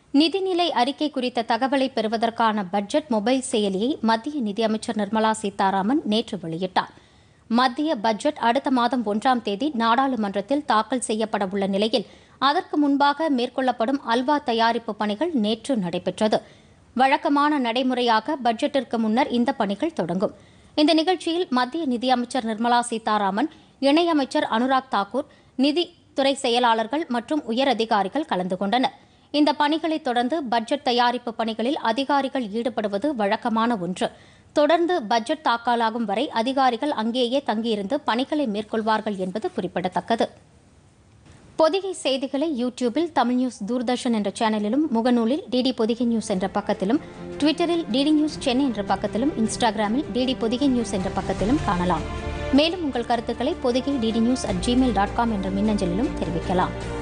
நிதிநிலை அறிக்கை குறித்த தகவலை பெறுவதற்கான பட்ஜெட் மொபைல் செயலியை மத்திய நிதியமைச்சர் நிர்மலா சீதாராமன் நேற்று வெளியிட்டார். மத்திய பட்ஜெட் அடுத்த மாதம் 1ஆம் தேதி நாடாளுமன்றத்தில் தாக்கல் செய்யப்பட உள்ள நிலையில் அதற்கு முன்பாக மேற்கொள்ளப்படும் அல்வா தயாரிப்பு பணிகள் நேற்று நடைபெற்றது. வழக்கமான நடைமுறையாக பட்ஜெட்டிற்கு முன்னர் இந்த பணிகள் தொடங்கும். இந்த நிகழ்ச்சியில் மத்திய நிதியமைச்சர் நிர்மலா சீதாராமன், இணையமைச்சர் அனுராக் தாக்கூர், நிதித்துறை செயலாளர்கள் மற்றும் உயரதிகாரிகள் கலந்து கொண்டனர். இந்த பணிகளைத் தொடர்ந்து பட்ஜெட் தயாரிப்பு பணிகளில் அதிகாரிகள் ஈடுபடுவது வழக்கமான ஒன்று. தொடர்ந்து பட்ஜெட் தாக்கலாகும் வரை அதிகாரிகள் அங்கேயே தங்கியிருந்து பணிகளை மேற்கொள்வார்கள் என்பது குறிப்பிடத்தக்கது. பொதிகை செய்திகளை யூடியூபில் தமிழ் நியூஸ் தூர்தர்ஷன் என்ற சேனலிலும், முகநூலில் டிடி பொதிகை நியூஸ் என்ற பக்கத்திலும், ட்விட்டரில் டிடி நியூஸ் சென்னை என்ற பக்கத்திலும், இன்ஸ்டாகிராமில் டிடி பொதிகை நியூஸ் என்ற பக்கத்திலும் காணலாம். மேலும் உங்கள் கருத்துக்களை பொதிகை DDnews@gmail.com என்ற மின்னஞ்சலிலும் தெரிவிக்கலாம்.